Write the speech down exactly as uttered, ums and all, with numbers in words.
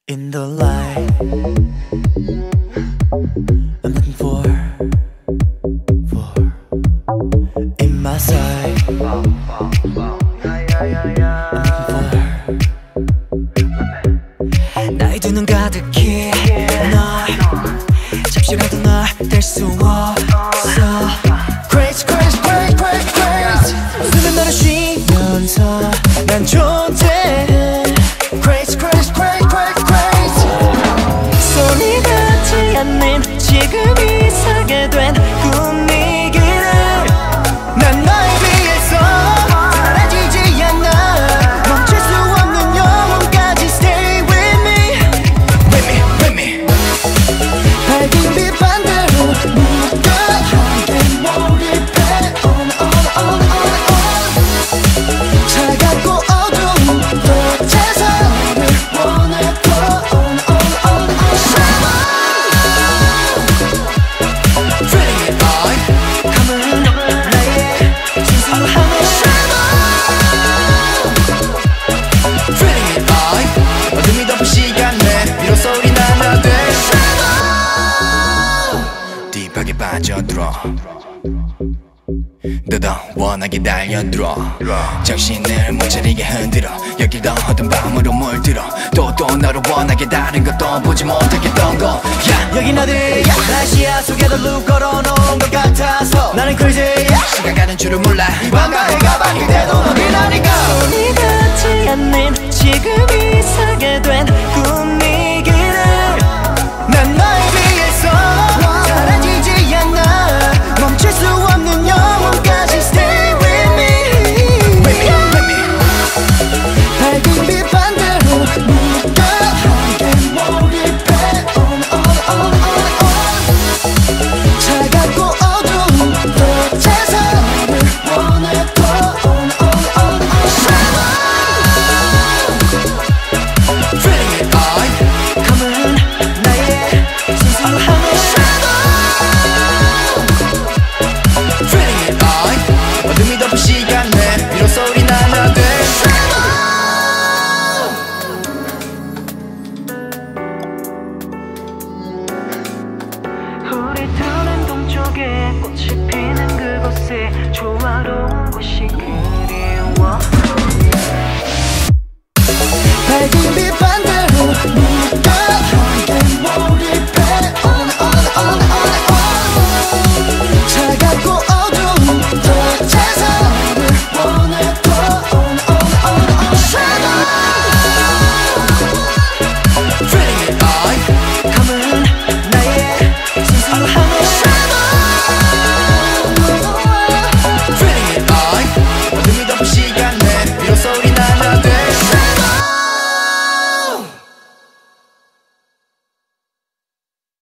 In the light, I'm looking for, for in my sight. I'm looking for 나의 두 눈 가득히 널 잠시라도 날 뗄 수 없어. Crazy, crazy, crazy, crazy, crazy. 눈은 너를 쉬면서 난 존재해. Crazy, crazy, crazy, crazy, crazy. 손이 닿지 않는 지금 이상하게 된 분위기를 난 너에 비해서 사라지지 않아. 멈출 수 없는 영혼까지 Stay with me, with me, with me. 밝은 빛 반대로 묶여 함께 몰입해. On, on, on, on, on. 차갑고 어두운 볕에서 딥하게 빠져들어 너도 원하게 달려들어. 정신을 못 차리게 흔들어. 여길 더 어두운 밤으로 물들어. 또 또 너를 원하게 다른 것도 보지 못하겠던 거. yeah. 여긴 어디야? 날씨야 속에도 룩 걸어놓은 것 같아서 나는 crazy. 시간 가는 줄을 몰라. 이 밤과 해가 바뀔 때도 너이라니까. 손이 닿지 않는 지금 이상하게 된 분위기를 난 너에 비해서 사라지지 않아. 멈출 수 없는 영혼까지 Stay with me, with me, with me. 밝은 빛 반대로 묶여 함께 몰입해. On, on, on, on, on. 차갑고 어두운 볕에서 너를 원했고. On, on, on, on. Feeling it, I Come on, 나의 순수함을 Feeling it, I 어둠이 덮은 시간 내 비로소 우리 나눠 돼. 우리 둘은 동쪽에 꽃이 피는 그곳에 조화로운 곳이 그리워. 밝은 빛 반대